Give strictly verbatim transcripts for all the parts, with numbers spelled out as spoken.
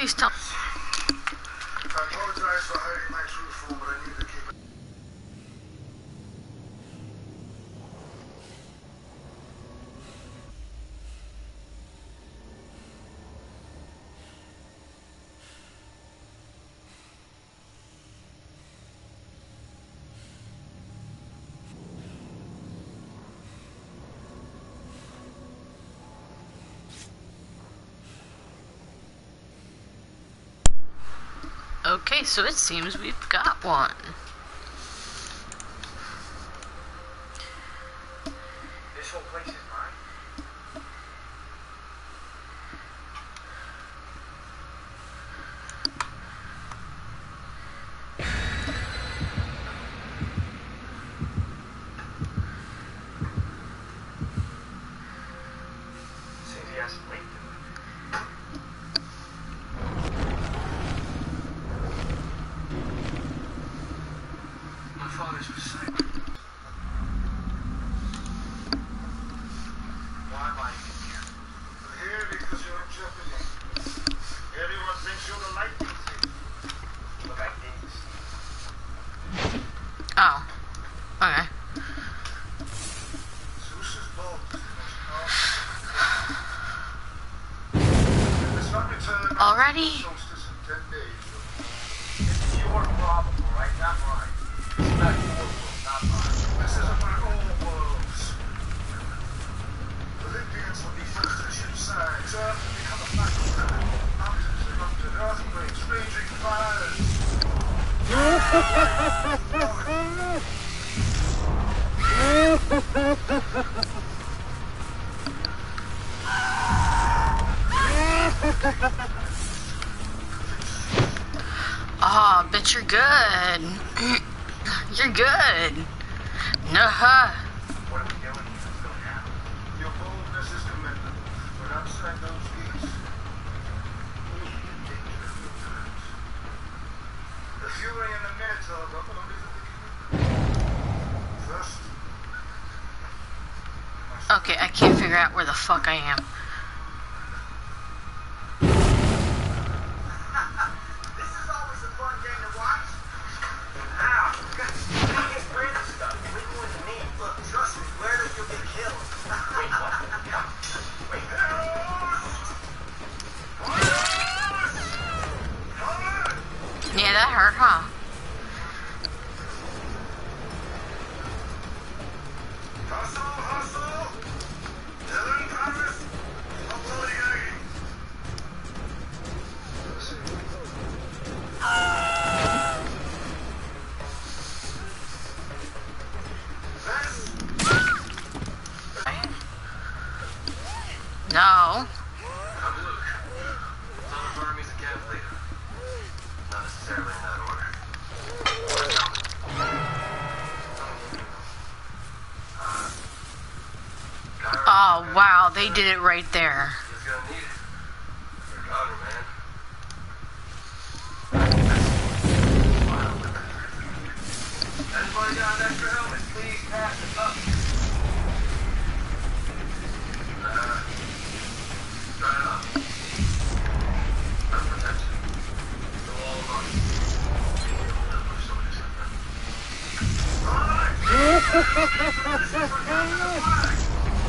Please tell. I apologize for hiding my true form, but I need to keep it. Okay, so it seems we've got one. This whole place is mine. Seems he has to wait. Father's was silent. Why am I even here? You're here because you're in jeopardy. Everyone thinks you're the lightning thief. Look, I didn't see. Oh. Okay. Zeus's bolt is the most powerful. If it's not returned, Already? solstice in ten days. It's your problem, alright? Not mine. It's not your world, not mine. This isn't my own worlds. Olympians will be first to ship sides. Earth will become a battleground. Mountains erupted, earthquakes, raging fires. Oh, but you're good. You're good. Nuh-huh. What are we doing here? What's going on? Your boldness is commendable, but outside those gates, we can danger at your times. The Fury and the Minotaur are only the beginning. First, Okay, I can't figure out where the fuck I am. this is always a fun game to watch. Ow! You get rid of stuff. Which one's me? Look, trust me, where did you get killed? Wait, what? Wait. Yeah, that hurt, huh? Hustle, hustle! Dylan Paris, uploading Aggie. This? No. I'm Luke. Son of Army's a camp leader. Not necessarily in that order. Oh, wow, they did it right there. He's gonna need it. Your daughter, man. Anybody got an extra helmet? Please pass it up. Uh, try it on. No protection. No all of us. Don't push somebody something. Alright! This is for Captain the Flag!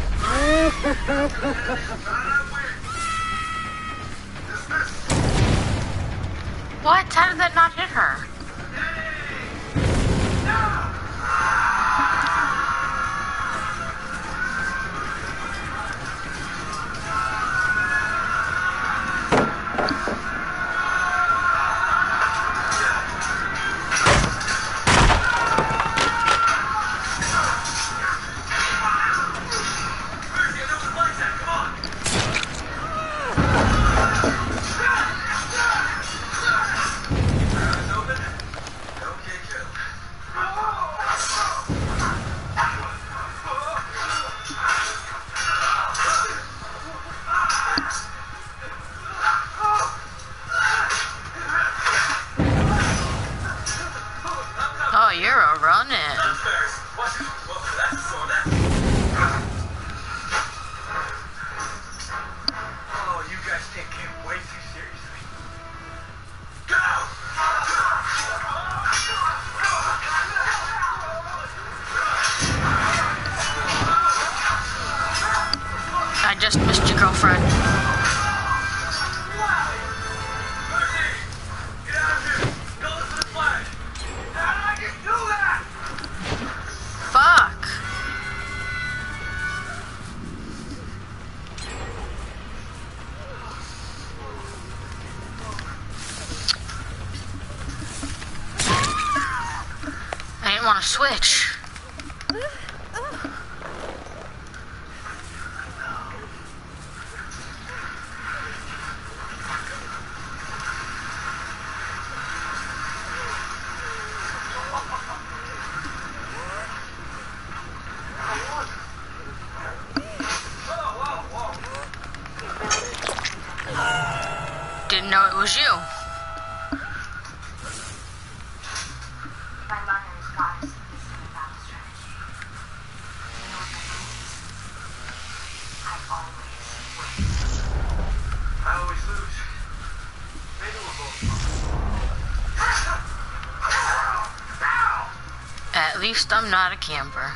What? How did that not hit her? Open. just missed your girlfriend. Fuck. I didn't want to switch. Didn't know it was you. My mother has got us in this new battle strategy. You know what that means? I always win. I always lose. Maybe we're both. At least I'm not a camper.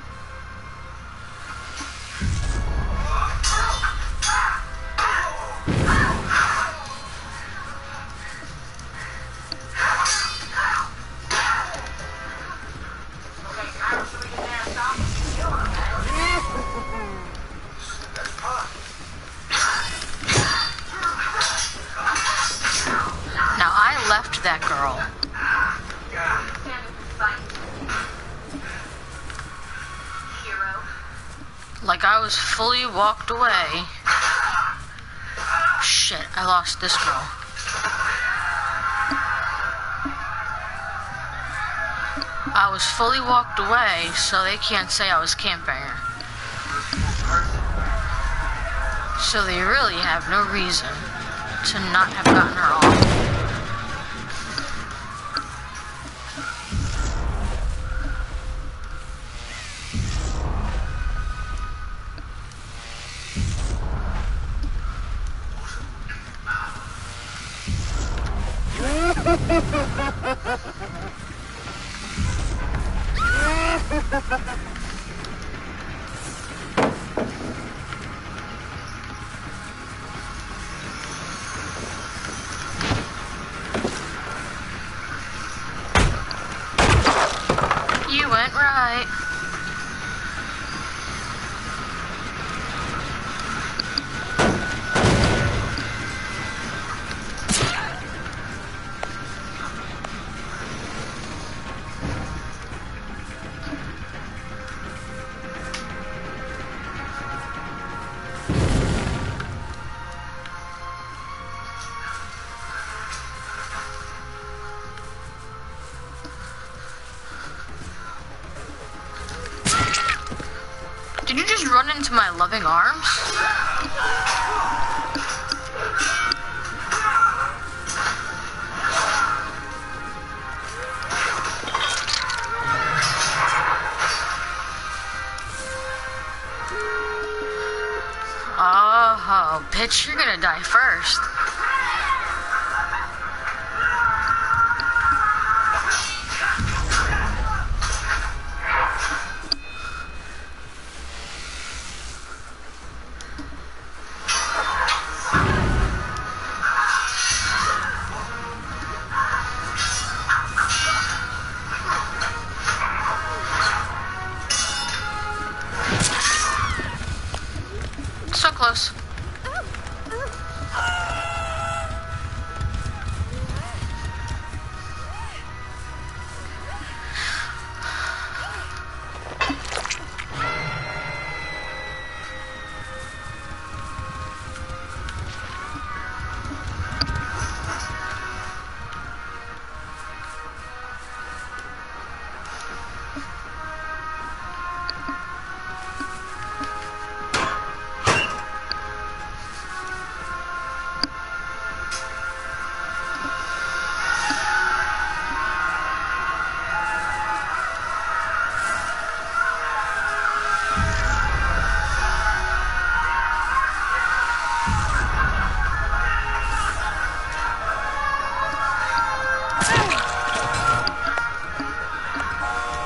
Now I left that girl. Hero. Like I was fully walked away. Shit, I lost this girl. I was fully walked away, so they can't say I was camping her. So they really have no reason to not have gotten her off. You went right. Did you just run into my loving arms? Oh, bitch, you're gonna die first. So close.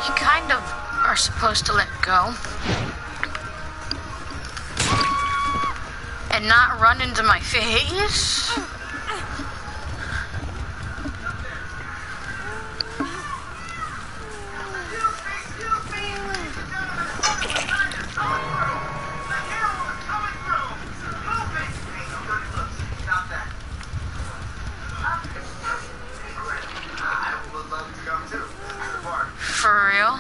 Supposed to let go. and not run into my face? For real?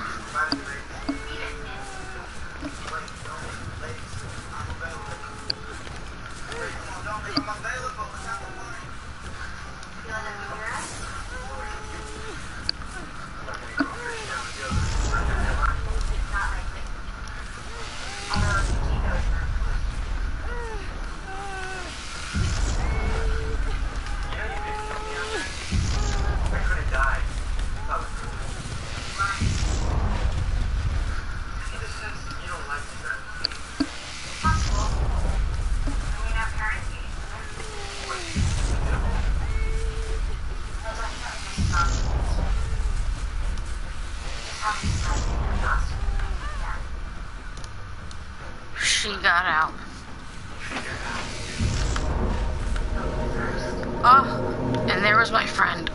She got out. Oh, and there was my friend.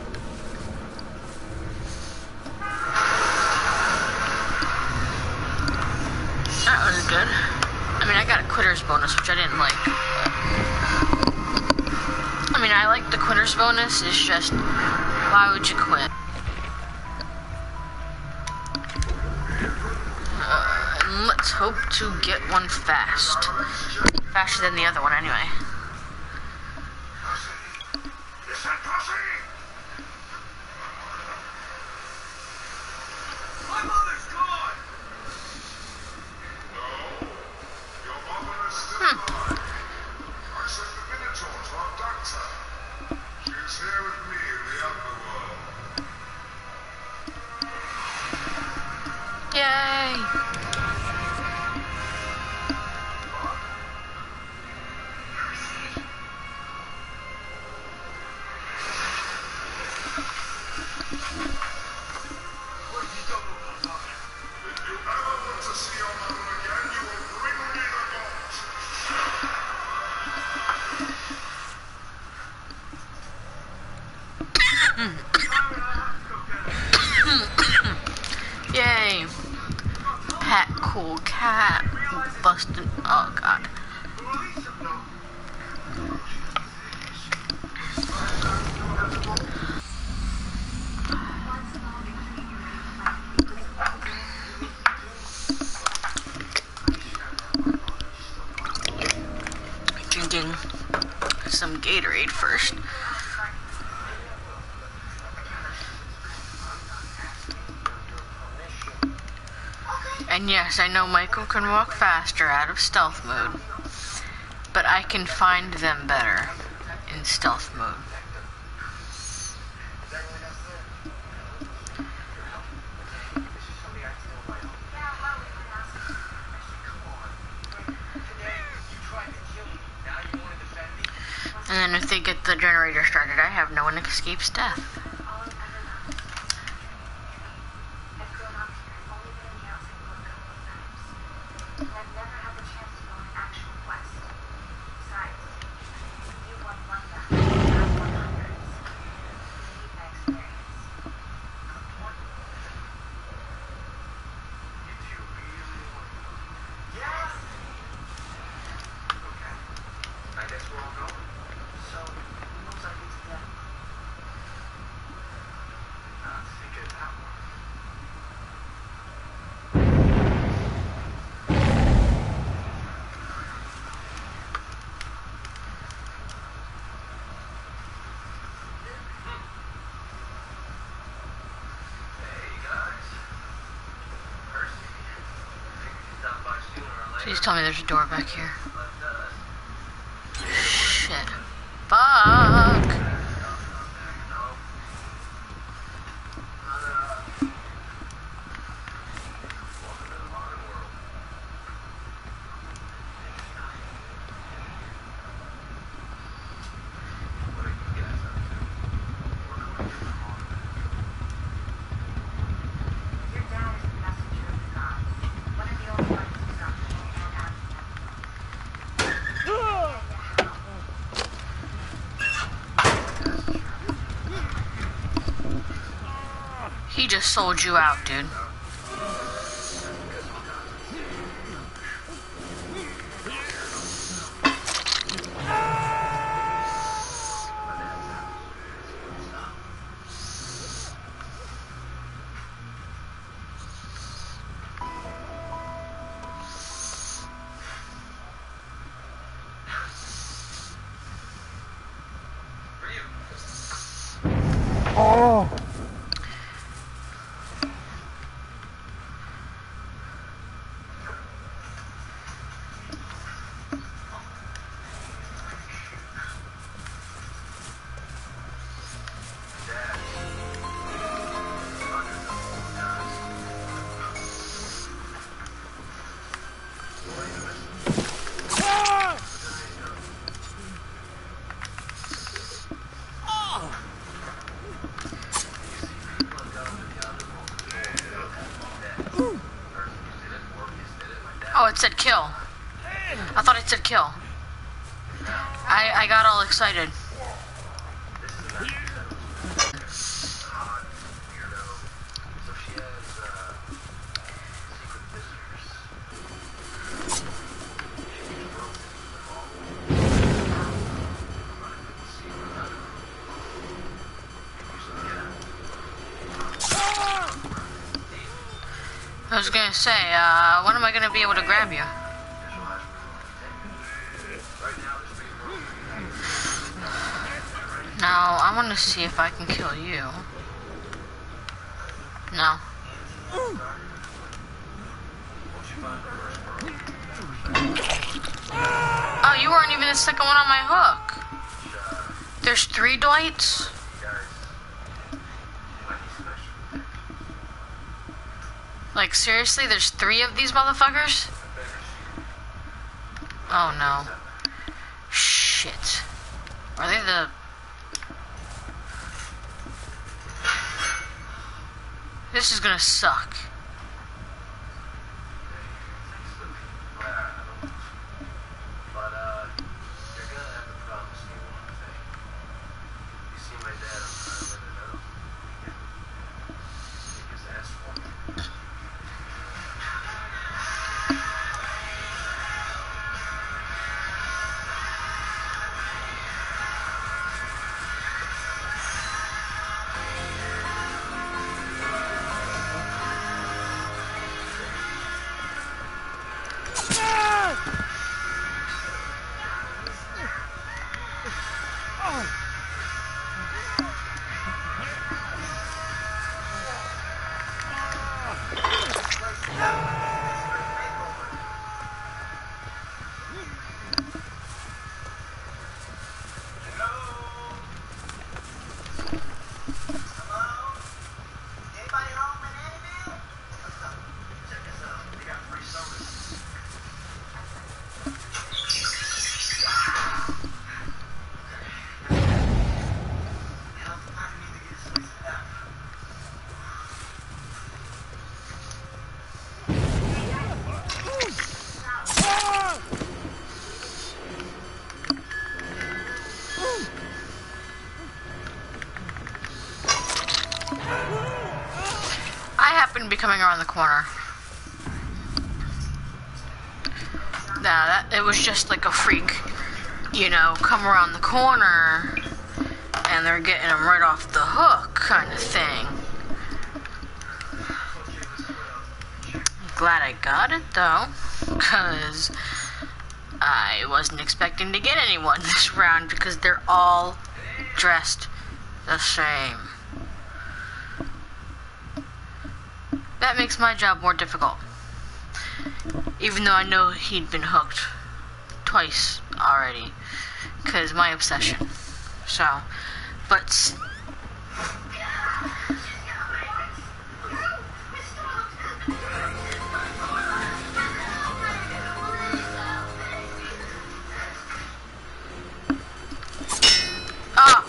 That was good. I mean, I got a quitter's bonus, which I didn't like. But I mean, I like the quitter's bonus. It's just, why would you quit? Uh, and let's hope to get one fast. Faster than the other one, anyway. Yay! Yay! Pet, cool cat, busted. Oh god. Drinking some Gatorade first. And yes, I know Michael can walk faster out of stealth mode, but I can find them better in stealth mode. And then if they get the generator started, I have no one escapes death. Please tell me there's a door back here. Shit. Fuck! He just sold you out, dude. Oh! Oh, it said kill. I thought it said kill. I I got all excited. I was gonna say, uh, when am I gonna be able to grab you? Now, I wanna see if I can kill you. No. Oh, you weren't even the second one on my hook. There's three Dwights? Like, seriously, there's three of these motherfuckers? Oh, no. Shit. Are they the... This is gonna suck. Be coming around the corner. Nah, that it was just like a freak, you know, come around the corner and they're getting him right off the hook kind of thing. Glad I got it though, because I wasn't expecting to get anyone this round because they're all dressed the same. That makes my job more difficult. Even though I know he'd been hooked twice already. Because my obsession. So, but... Ah!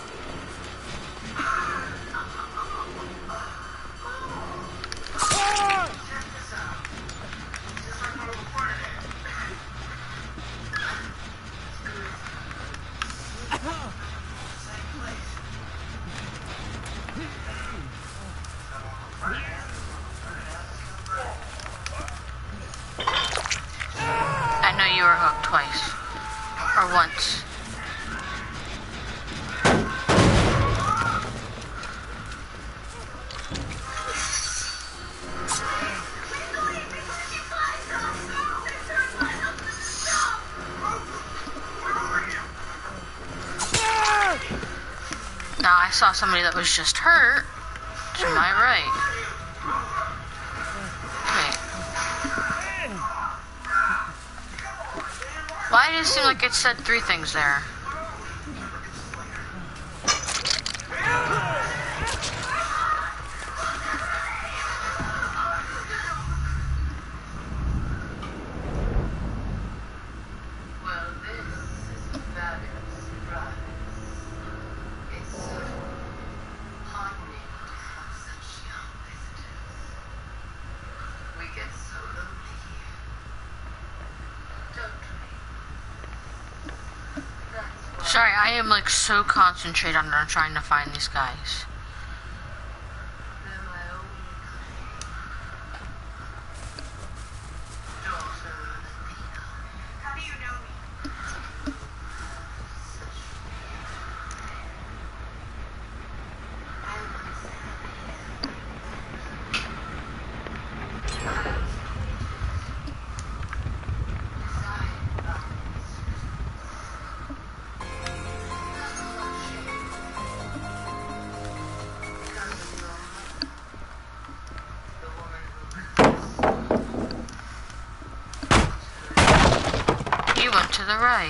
you were hooked twice. Or once. Now I saw somebody that was just hurt to my right. Wait. Why did it seem like it said three things there? Sorry, I am like so concentrated on trying to find these guys. How do you know me? You went to the right.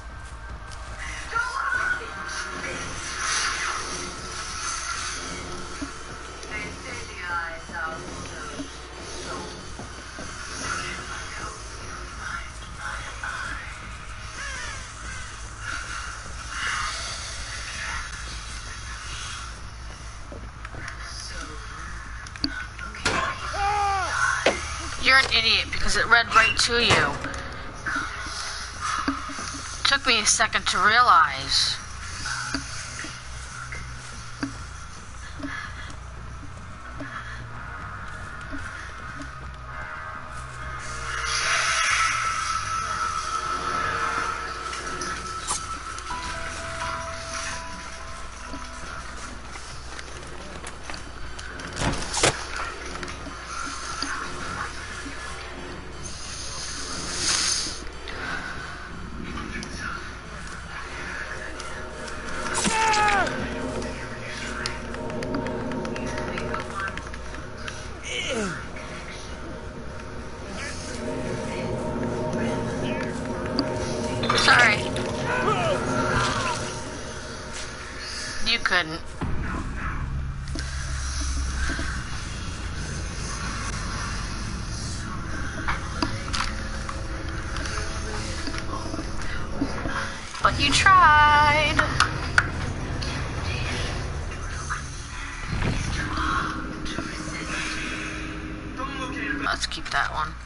You're an idiot because it read right to you. Took me a second to realize. Sorry. You couldn't. But you tried. Let's keep that one.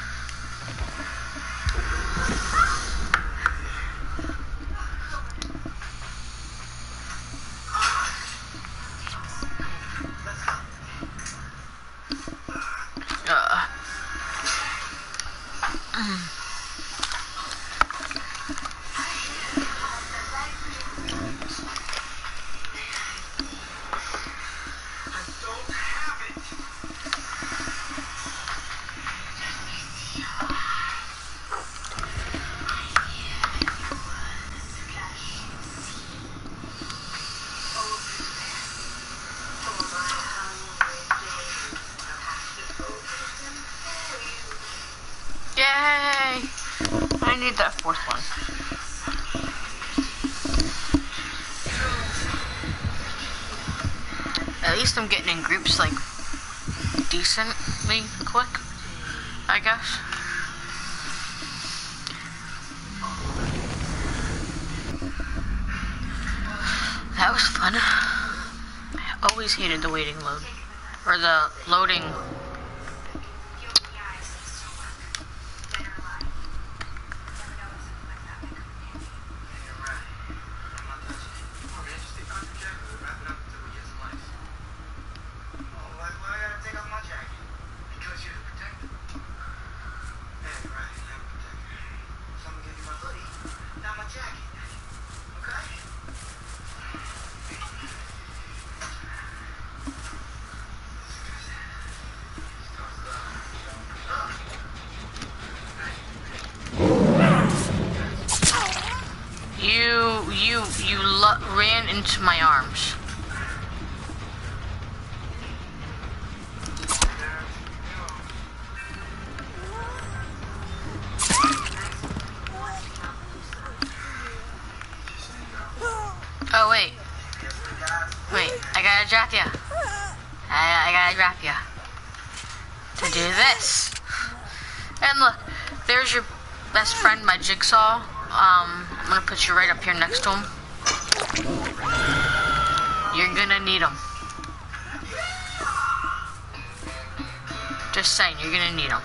Uh. Yay! I need that fourth one. At least I'm getting in groups like decently quick, I guess. That was fun. I always hated the waiting load. Or the loading. Sometimes you you lo ran into my arms. Oh wait, wait! I gotta drop ya. I I gotta drop ya to do this. And look, there's your best friend, my Jigsaw. Um, I'm gonna put you right up here next to him. You're gonna need him. Just saying, you're gonna need him.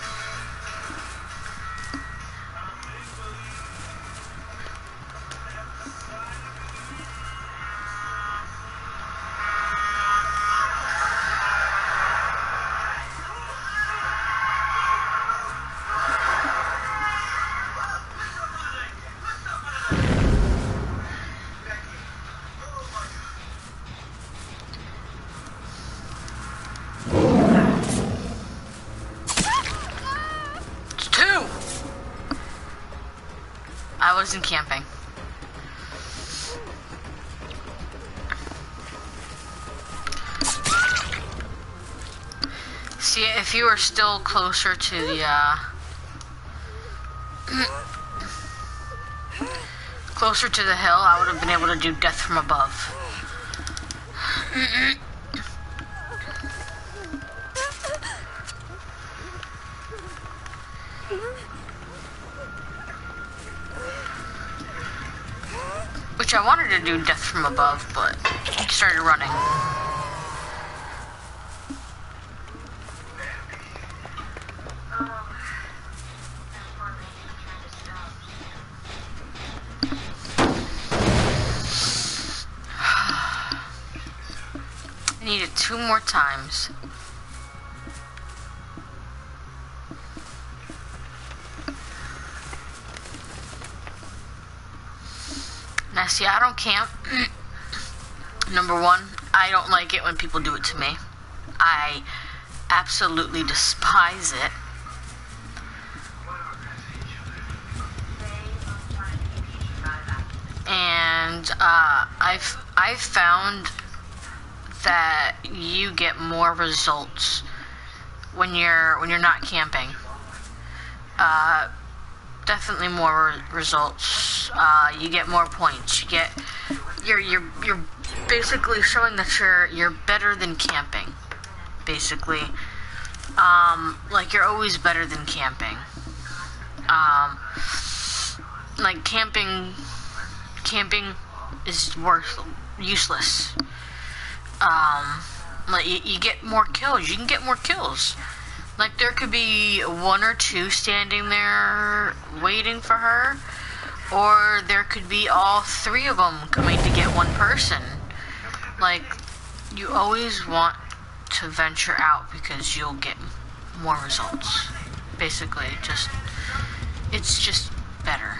I wasn't camping. See, if you were still closer to the, uh... closer to the hill, I would have been able to do death from above. Which I wanted to do death from above, but he started running. I need it two more times. Now, see, I don't camp. Number one, I don't like it when people do it to me. I absolutely despise it. And uh, I've I've found that you get more results when you're when you're not camping. Uh, definitely more results. Uh, you get more points. You get you're you're you're basically showing that you're you're better than camping. Basically, um, like you're always better than camping. Um, like camping, camping is worth useless. Um, like you, you get more kills. You can get more kills. Like there could be one or two standing there waiting for her, or there could be all three of them coming to get one person. Like you always want to venture out because you'll get more results. Basically, just it's just better.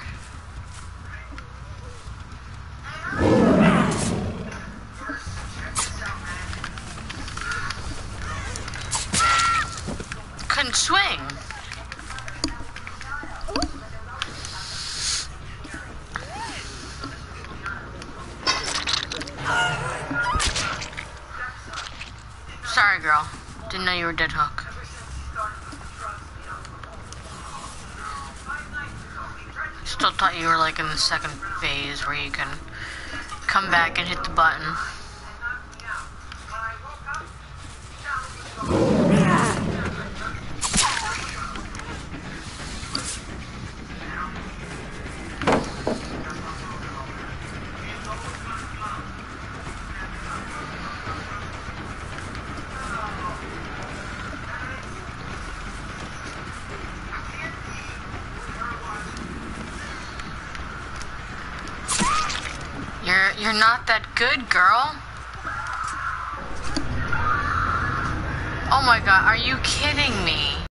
Couldn't swing. Sorry, girl. Didn't know you were dead hook. Still thought you were like in the second phase where you can come back and hit the button. You're you're not that good, girl. Oh my god, are you kidding me?